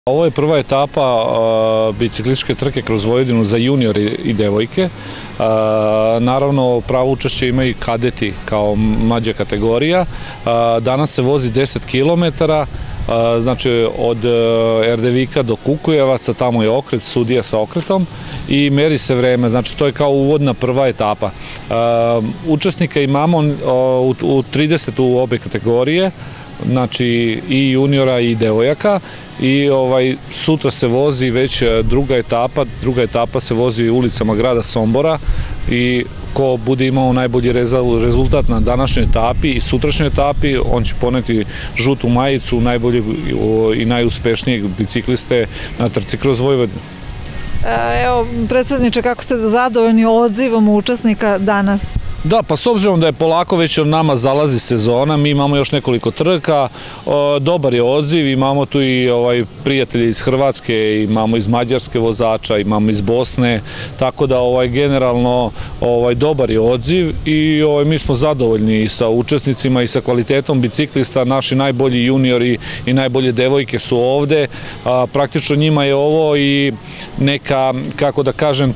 Ovo je prva etapa biciklističke trke kroz Vojvodinu za juniore i devojke. Naravno, pravo učešće imaju i kadeti kao mlađa kategorija. Danas se vozi 10 km, znači od Erdevika do Kukujevaca, tamo je okret, sudija sa okretom i meri se vreme, znači to je kao uvodna prva etapa. Učesnika imamo u 30 u obe kategorije, znači i juniora i devojaka, i sutra se vozi već druga etapa se vozi ulicama grada Sombora i ko bude imao najbolji rezultat na današnjoj etapi i sutrašnjoj etapi, on će poneti žutu majicu najboljeg i najuspešnijeg bicikliste na trci kroz Vojvodinu. Evo, predsjedniče, kako ste zadovoljni odzivom učesnika danas? Da, pa s obzirom da je polako već od nama zalazi sezona, mi imamo još nekoliko trka, dobar je odziv, imamo tu i prijatelji iz Hrvatske, imamo iz Mađarske vozača, imamo iz Bosne, tako da generalno dobar je odziv i mi smo zadovoljni sa učesnicima i sa kvalitetom biciklista. Naši najbolji juniori i najbolje devojke su ovde, praktično njima je ovo i neka, kako da kažem,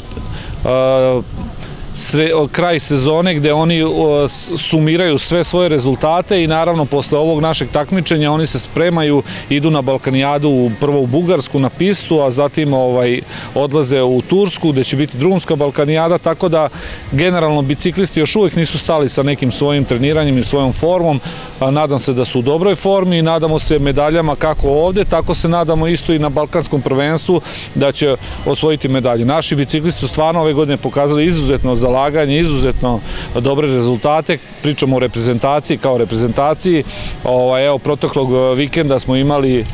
kraj sezone gde oni sumiraju sve svoje rezultate i naravno posle ovog našeg takmičenja oni se spremaju, idu na Balkanijadu, prvo u Bugarsku na pistu, a zatim odlaze u Tursku gde će biti drumska Balkanijada, tako da generalno biciklisti još uvek nisu stali sa nekim svojim treniranjem i svojom formom. Nadam se da su u dobroj formi i nadamo se medaljama kako ovde, tako se nadamo isto i na balkanskom prvenstvu da će osvojiti medalje. Naši biciklisti su stvarno ove godine pokazali izuzetno zalaganje, izuzetno dobre rezultate. Pričamo o reprezentaciji kao reprezentaciji. Evo, proteklog vikenda smo imali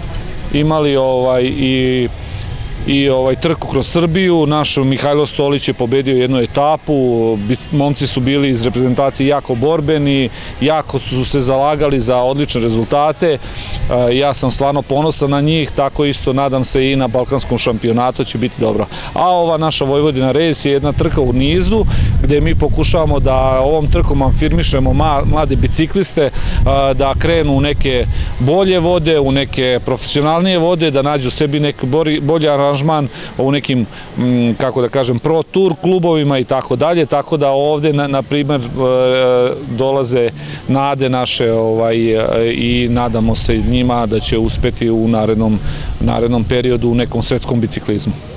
i trku kroz Srbiju. Naš Mihajlo Stolić je pobedio jednu etapu, momci su bili iz reprezentacije jako borbeni, jako su se zalagali za odlične rezultate. Ja sam stvarno ponosan na njih, tako isto nadam se i na balkanskom šampionatu će biti dobro. A ova naša Vojvodina Race je jedna trka u nizu gde mi pokušavamo da ovom trkom afirmišemo mlade bicikliste, da krenu u neke bolje vode, u neke profesionalnije vode, da nađu sebi neki bolji aranžman u nekim, kako da kažem, pro tur klubovima i tako dalje, tako da ovde, na primer, dolaze nade naše i nadamo se njima da će uspeti u narednom periodu u nekom svetskom biciklizmu.